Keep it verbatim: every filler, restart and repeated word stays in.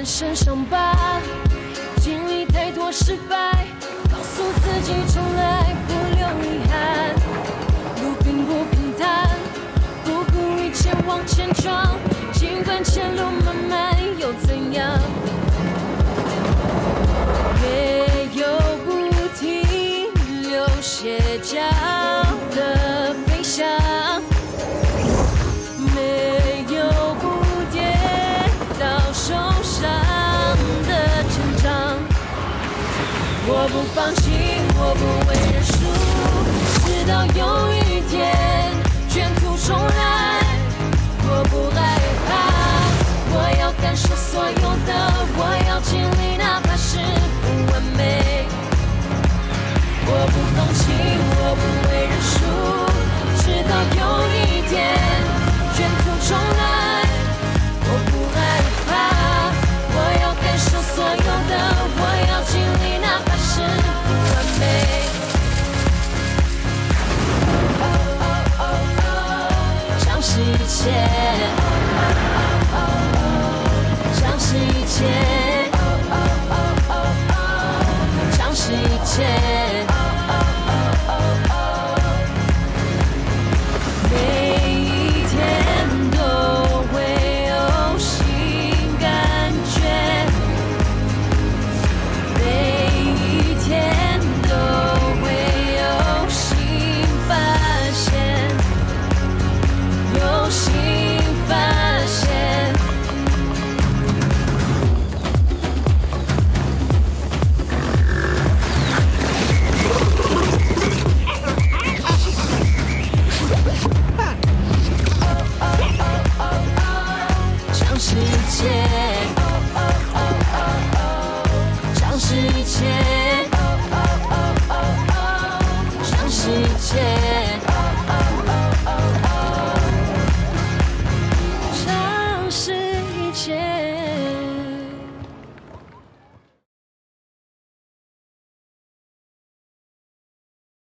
满身伤疤，经历太多失败，告诉自己从来不留遗憾。路并不平坦，不顾一切往前闯，尽管前路漫漫又怎样？没有不停留歇脚的飞翔，没有不跌倒受伤的成长。我不放弃，我不会认输，直到有一天卷土重来。我不害怕，我要感受所有的，我要经历，哪怕是不完美。我不放弃，我不会认输，直到有一天卷土重来。我不害怕，我要感受所有的，我要经历，哪怕是不完美。相信一切，相信一切，相信一切。